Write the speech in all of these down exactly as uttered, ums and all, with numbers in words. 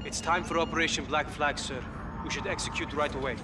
It's time for Operation Black Flag, sir. We should execute right away.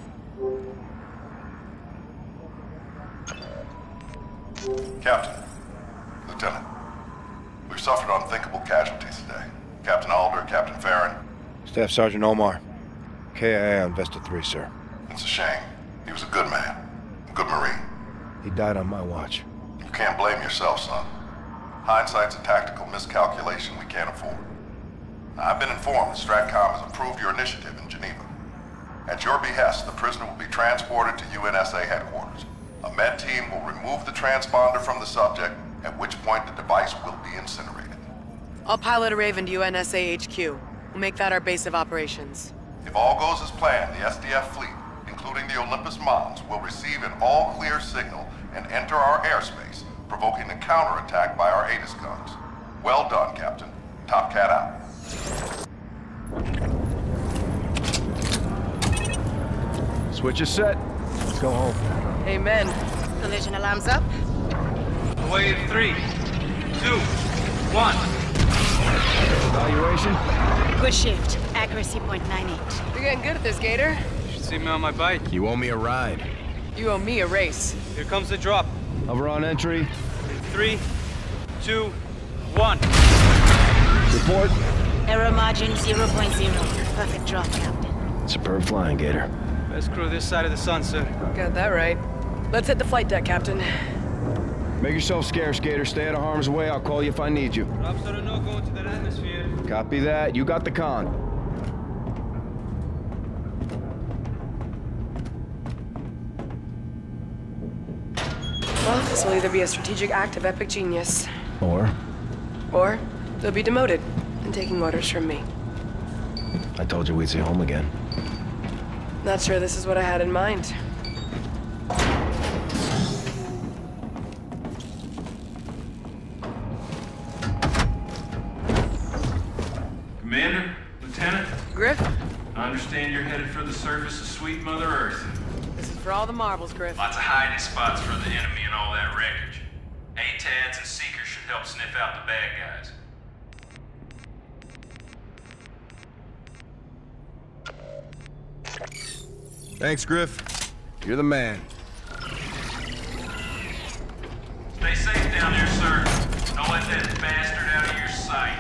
Captain, Lieutenant, we've suffered unthinkable casualties today. Captain Alder, Captain Farron. Staff Sergeant Omar. K I A on Vesta three, sir. It's a shame. He was a good man, a good Marine. He died on my watch. You can't blame yourself, son. Hindsight's a tactical miscalculation we can't afford. Now, I've been informed that STRATCOM has approved your initiative in Geneva. At your behest, the prisoner will be transported to U N S A headquarters. A med team will remove the transponder from the subject, at which point the device will be incinerated. I'll pilot a Raven to U N S A H Q. We'll make that our base of operations. If all goes as planned, the S D F fleet, including the Olympus Mons, will receive an all-clear signal and enter our airspace, provoking a counterattack by our Aegis guns. Well done, Captain. Top Cat out. Switch is set. Let's go home. Amen. Collision alarms up. Away in three, two, one. Evaluation? Good shift. Accuracy point nine eight. You're getting good at this, Gator. You should see me on my bike. You owe me a ride. You owe me a race. Here comes the drop. Hover on entry. In three, two, one. Report. Error margin zero point zero. Perfect drop, Captain. Superb flying, Gator. Best crew this side of the sun, sir. Got that right. Let's hit the flight deck, Captain. Make yourself scarce, Gator. Stay out of harm's way. I'll call you if I need you. Drops are a no-go into that atmosphere. Copy that. You got the con. Well, this will either be a strategic act of epic genius. Or? Or they'll be demoted and taking orders from me. I told you we'd see home again. Not sure this is what I had in mind. Commander, Lieutenant. Griff? I understand you're headed for the surface of sweet Mother Earth. This is for all the marbles, Griff. Lots of hiding spots for the enemy and all that wreckage. A T A Ds and Seekers should help sniff out the bad guys. Thanks, Griff. You're the man. Stay safe down there, sir. Don't let that bastard out of your sight.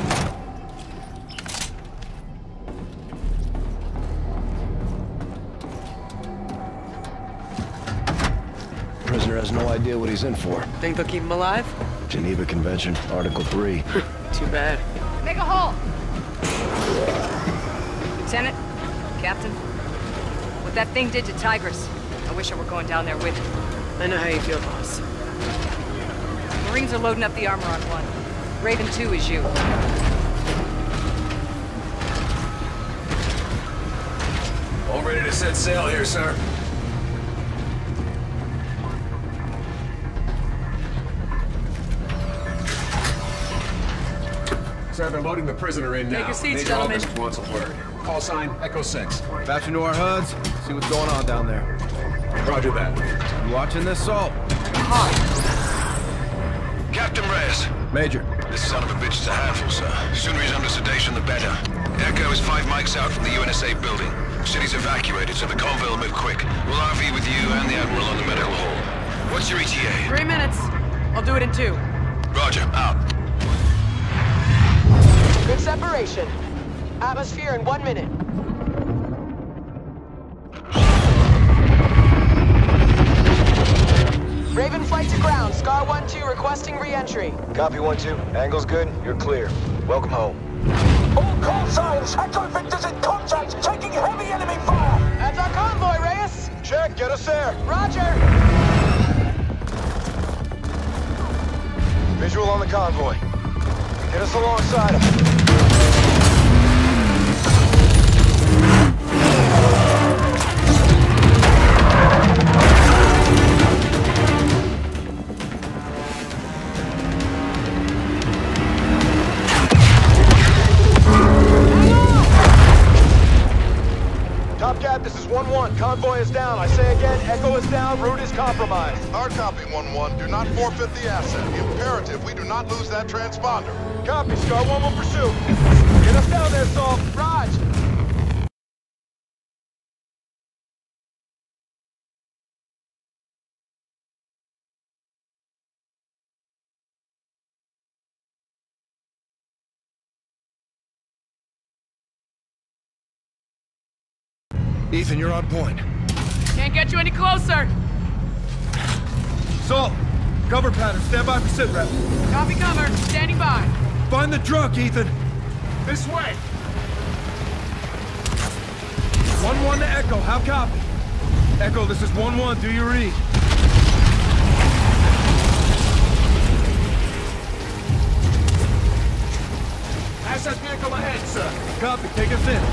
Prisoner has no idea what he's in for. Think they'll keep him alive? Geneva Convention, Article three. Too bad. Make a hole! Lieutenant, Captain, what that thing did to Tigris, I wish I were going down there with it. I know how you feel, boss. Marines are loading up the armor on one. Raven two is you. All ready to set sail here, sir. Sir, they're loading the prisoner in now. Take your seats, Major gentlemen. August wants a word. Call sign, Echo six. Fasten to our H U Ds. See what's going on down there. Roger that. You watching this, Salt? Captain Reyes. Major. This son of a bitch is a handful, sir. The sooner he's under sedation, the better. Echo is five mics out from the U N S A building. City's evacuated, so the convoy will move quick. We'll R V with you and the Admiral on the medical hall. What's your E T A? Three minutes. I'll do it in two. Roger, out. Good separation. Atmosphere in one minute. Raven flight to ground. Scar one two requesting re-entry. Copy one two. Angle's good. You're clear. Welcome home. All call signs. Echo Victor's in contact. Taking heavy enemy fire. That's our convoy, Reyes. Check. Get us there. Roger. Visual on the convoy. Get us alongside him. Top Cat, this is one one. Convoy is down. I say again, Echo is down. Route is compromised. Hard copy, one one. Do not forfeit the asset. Imperative we do not lose that transponder. Copy. Scar one will pursue. Get us down there, Saul. Raj, Ethan, you're on point. Can't get you any closer. Salt, cover pattern. Stand by for sit rep. Copy cover. Standing by. Find the drunk, Ethan. This way! one one to Echo. How copy? Echo, this is one one. Do you read? Asset vehicle ahead, sir. Copy. Take us in.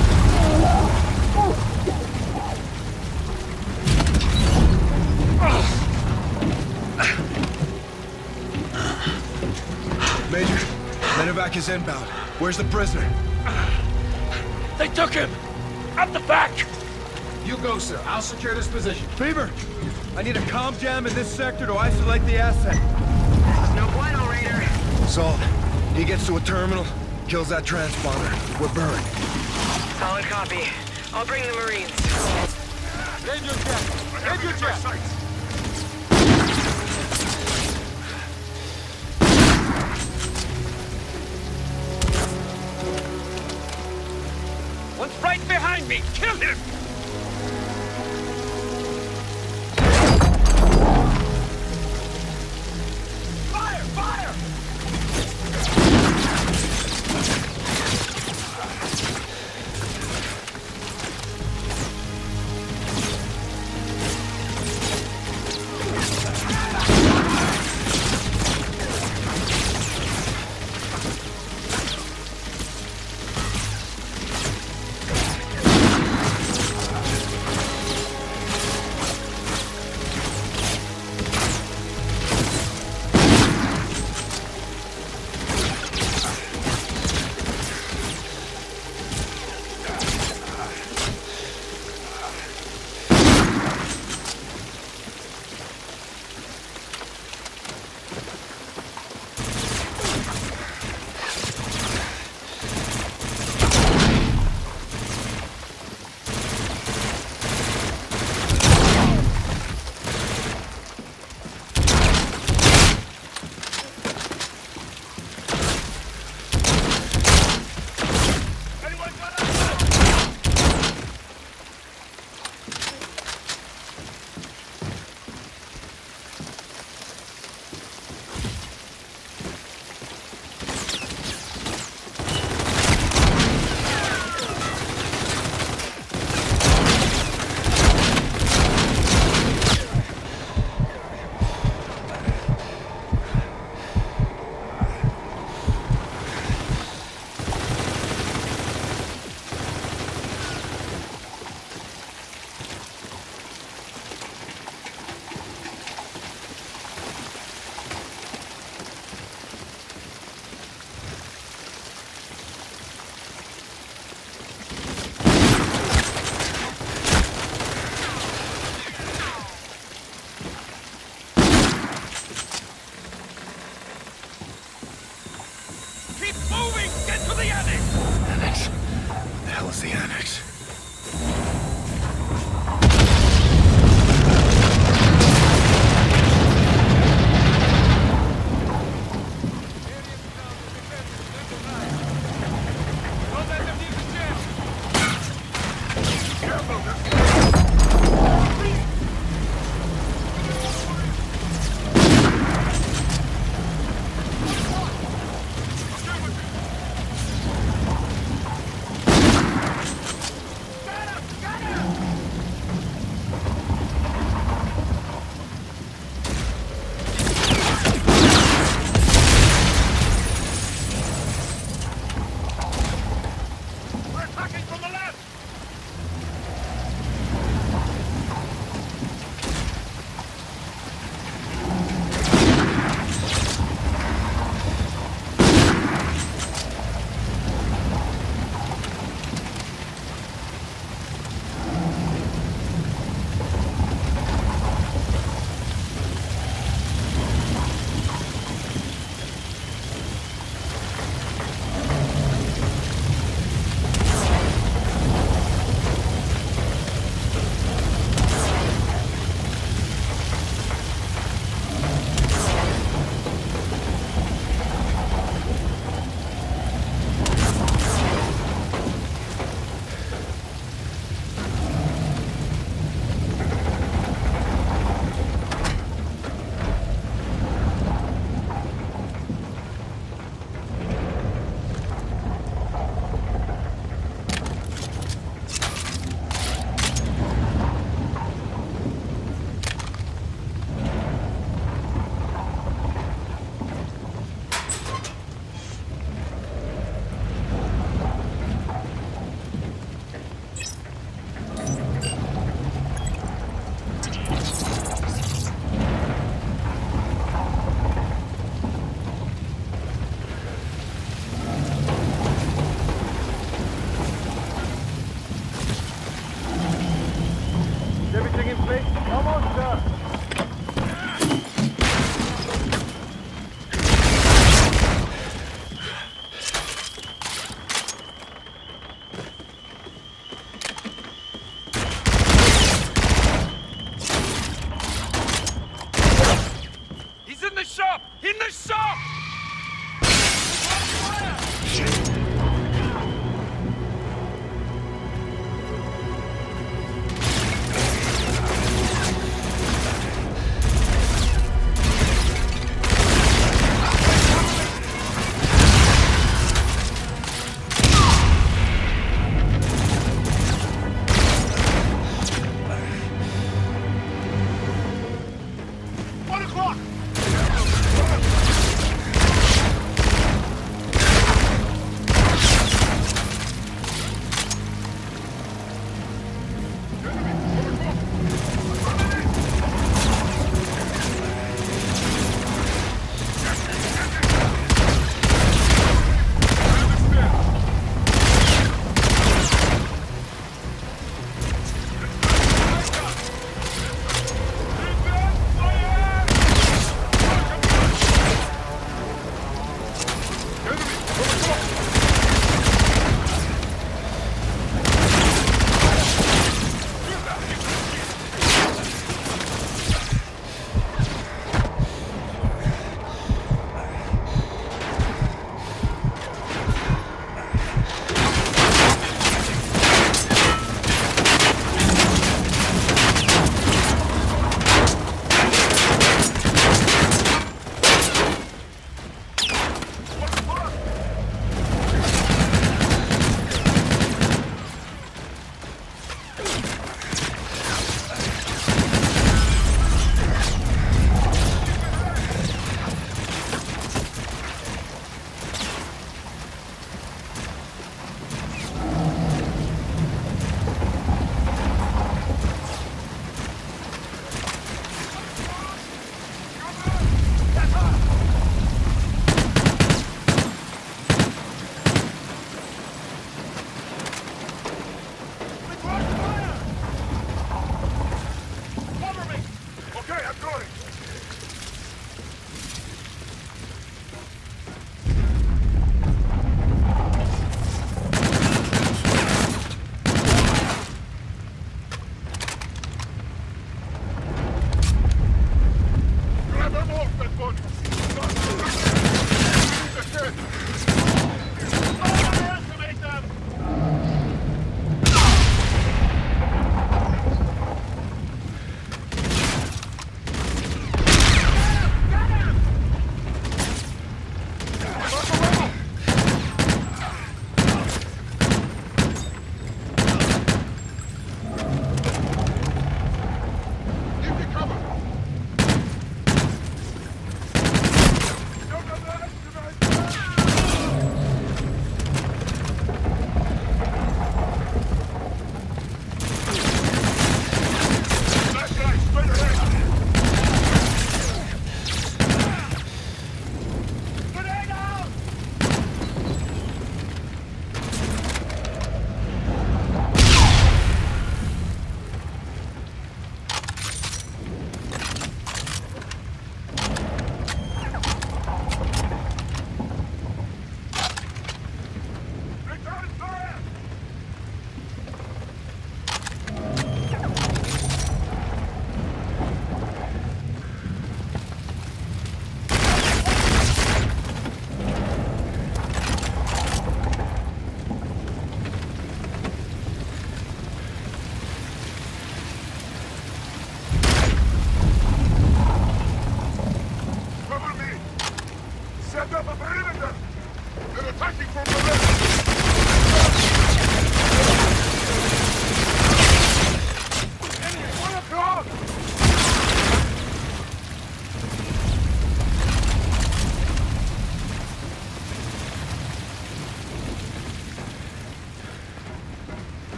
Major, medevac is inbound. Where's the prisoner? They took him! At the back! You go, sir. I'll secure this position. Beaver, I need a comm jam in this sector to isolate the asset. No bueno, Raider. Salt, he gets to a terminal, kills that transponder. We're burned. Solid copy. I'll bring the Marines. Raid your jet! Raid your jet! One's right behind me! Kill him! Fire! Fire!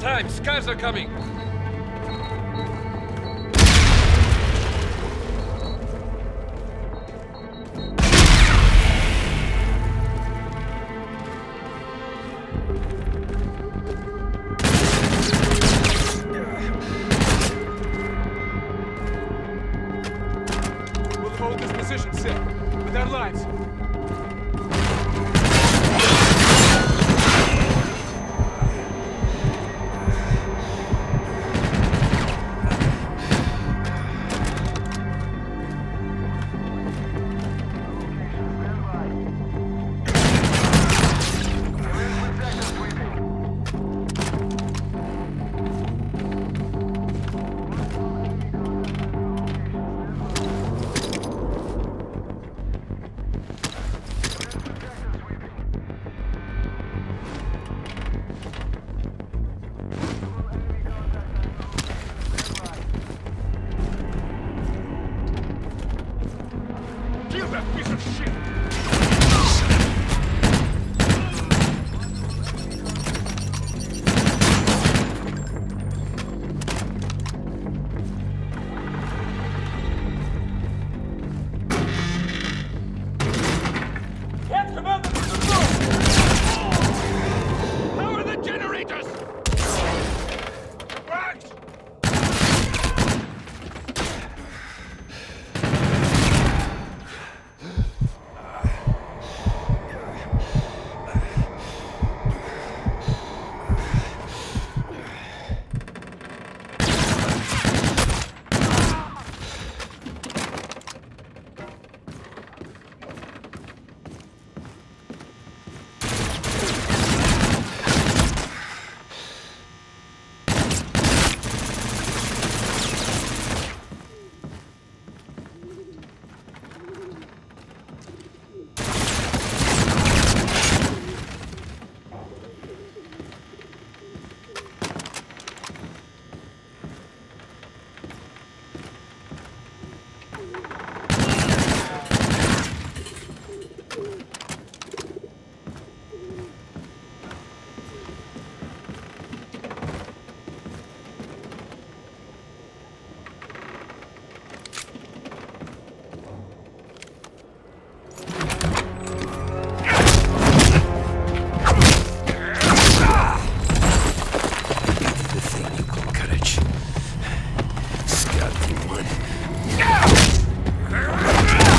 time! Scavs are coming! We'll hold this position, Sid, with our lives.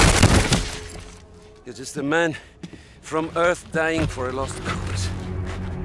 You're just a man from Earth dying for a lost cause.